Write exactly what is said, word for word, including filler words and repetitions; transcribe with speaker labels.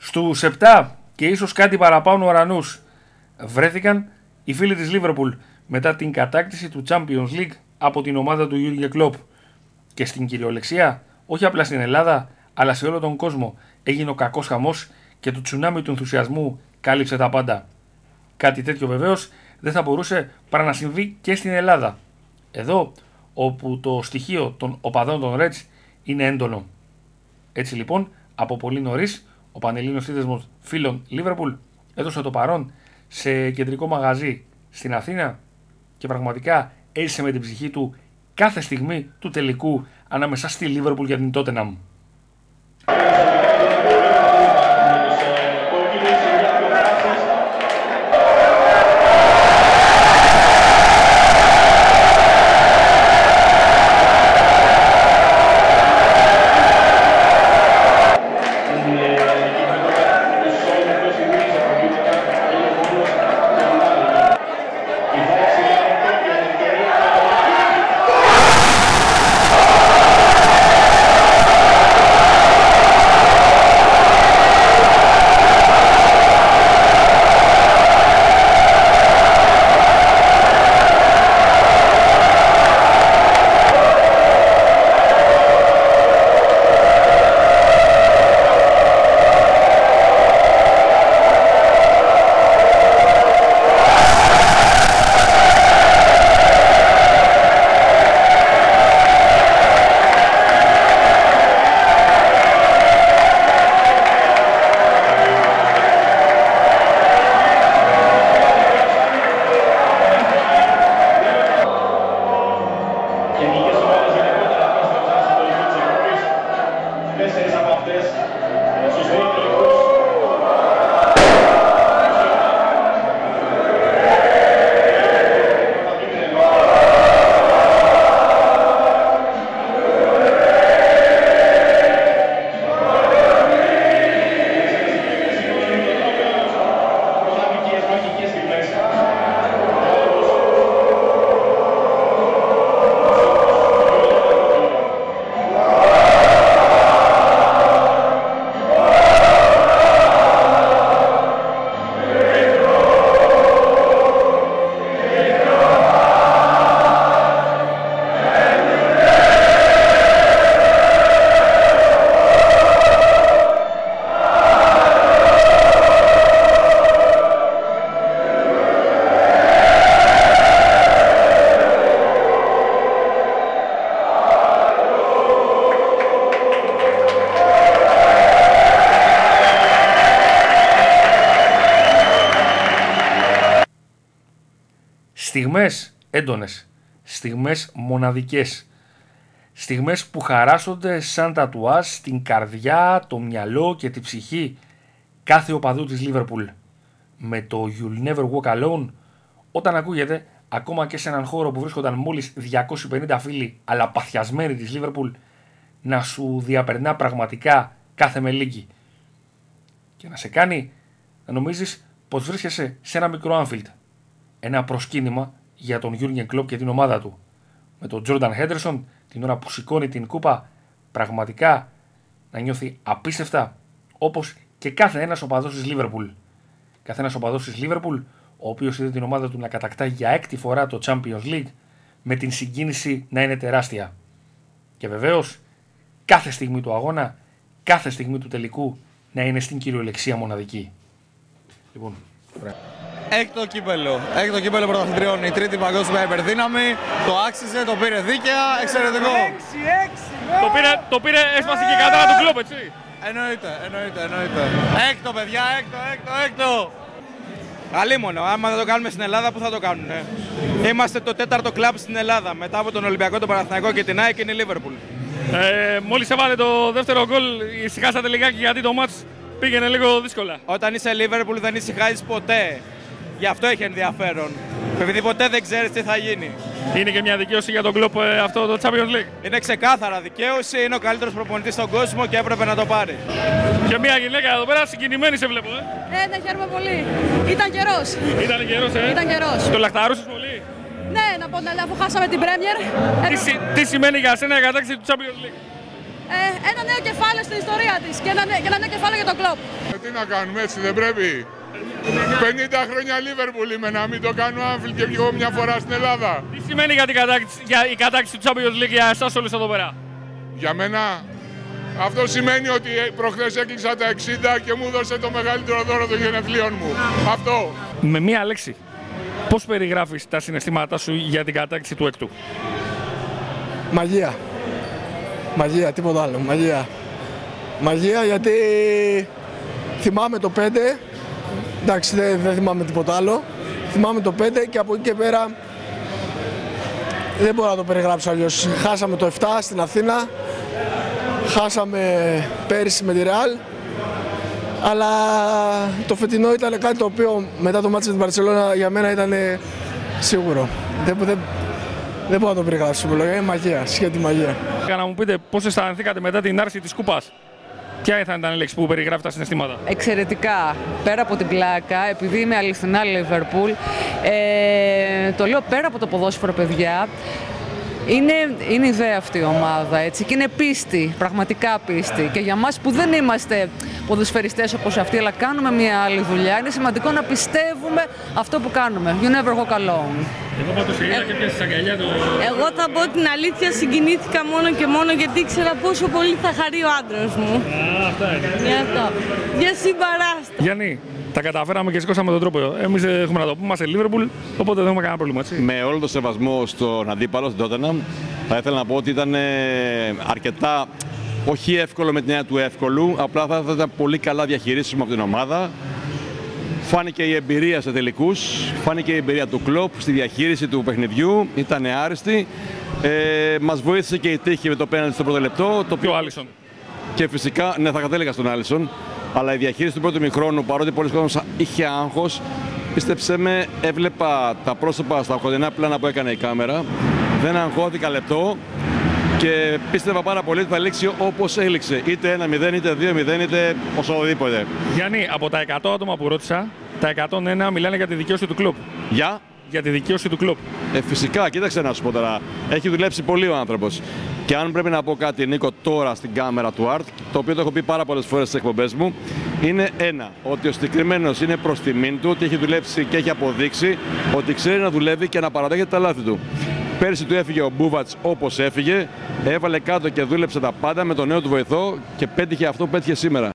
Speaker 1: Στους επτά και ίσως κάτι παραπάνω ουρανούς βρέθηκαν οι φίλοι της Liverpool μετά την κατάκτηση του Champions League από την ομάδα του Jurgen Klopp. Και στην κυριολεξία, όχι απλά στην Ελλάδα, αλλά σε όλο τον κόσμο, έγινε ο κακός χαμός και το τσουνάμι του ενθουσιασμού κάλυψε τα πάντα. Κάτι τέτοιο βεβαίως δεν θα μπορούσε παρά να συμβεί και στην Ελλάδα. Εδώ, όπου το στοιχείο των οπαδών των Reds είναι έντονο. Έτσι λοιπόν, από πολύ νωρίς, ο Πανελλήνιος Σύνδεσμος Φίλων Liverpool έδωσε το παρόν σε κεντρικό μαγαζί στην Αθήνα και πραγματικά έζησε με την ψυχή του κάθε στιγμή του τελικού ανάμεσα στη Liverpool και την Tottenham. Στιγμές έντονες, στιγμές μοναδικές, στιγμές που χαράσσονται σαν τατουάζ στην καρδιά, το μυαλό και τη ψυχή κάθε οπαδού της Liverpool. Με το You'll Never Walk Alone, όταν ακούγεται ακόμα και σε έναν χώρο που βρίσκονταν μόλις διακόσιοι πενήντα φίλοι αλλά παθιασμένοι της Liverpool, να σου διαπερνά πραγματικά κάθε μελίκι και να σε κάνει να νομίζεις πως βρίσκεσαι σε ένα μικρό Anfield. Ένα προσκύνημα για τον Jurgen Klopp και την ομάδα του. Με τον Jordan Henderson την ώρα που σηκώνει την κούπα πραγματικά να νιώθει απίστευτα, όπως και κάθε ένας οπαδός της Liverpool. Κάθε ένας οπαδός της Liverpool, ο οποίος είδε την ομάδα του να κατακτά για έκτη φορά το Champions League, με την συγκίνηση να είναι τεράστια. Και βεβαίως κάθε στιγμή του αγώνα, κάθε στιγμή του τελικού να είναι στην κυριολεξία μοναδική. Λοιπόν, ωραία.
Speaker 2: Έκτο κύπελο. Έκτο κύπελο πρωταθλητριών. Η τρίτη παγκόσμια υπερδύναμη. Το άξιζε, το πήρε δίκαια. Εξαιρετικό.
Speaker 3: έξι έξι,
Speaker 1: το πήρε, το πήρε, έσπασε και κατάρα του Klopp, έτσι.
Speaker 2: Εννοείται, εννοείται, εννοείται. Έκτο, παιδιά, έκτο, έκτο, έκτο. Αλίμονο, άμα δεν το κάνουμε στην Ελλάδα, πού θα το κάνουνε. Είμαστε το τέταρτο κλαμπ στην Ελλάδα. Μετά από τον Ολυμπιακό, τον Παναθηναϊκό και την ΑΕΚ είναι η Liverpool.
Speaker 1: Ε, μόλις έβαλε το δεύτερο γκολ, ησυχάσατε λιγάκι γιατί το μάτς πήγαινε λίγο δύσκολα.
Speaker 2: Όταν είσαι Liverpool δεν ησυχάζεις ποτέ. Γι' αυτό έχει ενδιαφέρον. Επειδή ποτέ δεν ξέρεις τι θα γίνει.
Speaker 1: Είναι και μια δικαίωση για τον Klopp αυτό το Champions League.
Speaker 2: Είναι ξεκάθαρα δικαίωση, είναι ο καλύτερος προπονητής στον κόσμο και έπρεπε να το πάρει.
Speaker 1: Και μια γυναίκα εδώ πέρα συγκινημένη σε βλέπω, ε.
Speaker 4: Ε, ναι, χαίρομαι πολύ. Ήταν καιρός.
Speaker 1: Ήταν καιρός, ε.
Speaker 4: Ήταν καιρός.
Speaker 1: Το λαχταρούσες πολύ.
Speaker 4: Ναι, να πω ναι, αφού χάσαμε την Premier.
Speaker 1: Τι, τι σημαίνει για σένα η κατάκτηση του Champions League?
Speaker 4: ε, ένα νέο κεφάλαιο στην ιστορία της και ένα, και ένα νέο κεφάλαιο για τον κλαμπ.
Speaker 3: Ε, τι να κάνουμε, έτσι δεν πρέπει. πενήντα χρόνια Liverpool είμαι, να μην το κάνω Anfield και βγω μια φορά στην Ελλάδα.
Speaker 1: Τι σημαίνει για, την κατάκτηση, για η κατάκτηση του Champions League για εσάς όλους εδώ πέρα?
Speaker 3: Για μένα αυτό σημαίνει ότι προχθές έκλεισα τα εξήντα και μου έδωσε το μεγαλύτερο δώρο των γενεθλίων μου. Αυτό.
Speaker 1: Με μία λέξη, πώς περιγράφεις τα συναισθήματά σου για την κατάκτηση του έκτου?
Speaker 5: Μαγεία. Μαγεία, τίποτα άλλο. Μαγεία. Μαγεία γιατί θυμάμαι το πέντε. Εντάξει, δεν, δεν θυμάμαι τίποτα άλλο. Θυμάμαι το πέντε και από εκεί και πέρα δεν μπορώ να το περιγράψω αλλιώς. Χάσαμε το επτά στην Αθήνα. Χάσαμε πέρυσι με τη Real. Αλλά το φετινό ήταν κάτι το οποίο μετά το μάτσο με την Μπαρσελόνα για μένα ήταν σίγουρο. Δεν, δεν, δεν μπορώ να το περιγράψω. Είναι μαγεία, σχέτη μαγεία.
Speaker 1: Για να μου πείτε πώς αισθανθήκατε μετά την άρση της κούπας. Ποια θα ήταν η λέξη που περιγράφει τα συναισθήματα?
Speaker 6: Εξαιρετικά. Πέρα από την πλάκα, επειδή είμαι αληθινά Liverpool, ε, το λέω πέρα από το ποδόσφαιρο, παιδιά, είναι, είναι ιδέα αυτή η ομάδα, έτσι, και είναι πίστη, πραγματικά πίστη. Και για μας που δεν είμαστε ποδοσφαιριστές όπως αυτοί, αλλά κάνουμε μια άλλη δουλειά, είναι σημαντικό να πιστεύουμε αυτό που κάνουμε. You never walk alone.
Speaker 1: Εγώ πάντως είδα και πιάσεις αγκαλιά του.
Speaker 7: Εγώ θα πω την αλήθεια, συγκινήθηκα μόνο και μόνο γιατί ήξερα πόσο πολύ θα χαρεί ο άντρας μου.
Speaker 1: Α, αυτά είναι.
Speaker 7: Για αυτό. Για συμπαράστα.
Speaker 1: Γιάννη, τα καταφέραμε και σηκώσαμε τον τρόπο. Εμείς έχουμε να το πούμε, είμαστε Liverpool, οπότε δεν έχουμε κανένα πρόβλημα, έτσι.
Speaker 8: Με όλο το σεβασμό στον αντίπαλο, στην Tottenham, θα ήθελα να πω ότι ήταν αρκετά, όχι εύκολο με την έννοια του εύκολου, απλά θα ήταν πολύ καλά διαχειρίσιμο από την ομάδα. Φάνηκε η εμπειρία σε τελικούς, φάνηκε η εμπειρία του Κλοπ στη διαχείριση του παιχνιδιού, ήταν άριστη. Ε, μας βοήθησε και η τύχη με το πέναλτι στο πρώτο λεπτό. Το
Speaker 1: πιο Άλισον.
Speaker 8: Και φυσικά, ναι, θα κατέληγα στον Άλισον, αλλά η διαχείριση του πρώτου ημιχρόνου, παρότι πολλοί κόσμος είχε άγχος, πίστεψέ με, έβλεπα τα πρόσωπα στα κοντινά πλάνα που έκανε η κάμερα, δεν αγχώθηκα λεπτό και πίστευα πάρα πολύ ότι θα λήξει όπως έληξε. Είτε ένα μηδέν, είτε δύο μηδέν, είτε οσοδήποτε.
Speaker 1: Γιάννη, από τα εκατό άτομα που ρώτησα, τα εκατόν ένα μιλάνε για τη δικαίωση του κλουμπ.
Speaker 8: Για?
Speaker 1: Για τη δικαίωση του κλουμπ.
Speaker 8: Ε, φυσικά, κοίταξε να σου πω τώρα. Έχει δουλέψει πολύ ο άνθρωπος. Και αν πρέπει να πω κάτι, Νίκο, τώρα στην κάμερα του Αρτ, το οποίο το έχω πει πάρα πολλές φορές στις εκπομπές μου, είναι ένα, ότι ο συγκεκριμένος είναι προς τιμήν του, ότι έχει δουλέψει και έχει αποδείξει ότι ξέρει να δουλεύει και να παραδέχεται τα λάθη του. Πέρσι του έφυγε ο Μπούβατς όπως έφυγε, έβαλε κάτω και δούλεψε τα πάντα με τον νέο του βοηθό και πέτυχε αυτό που πέτυχε σήμερα.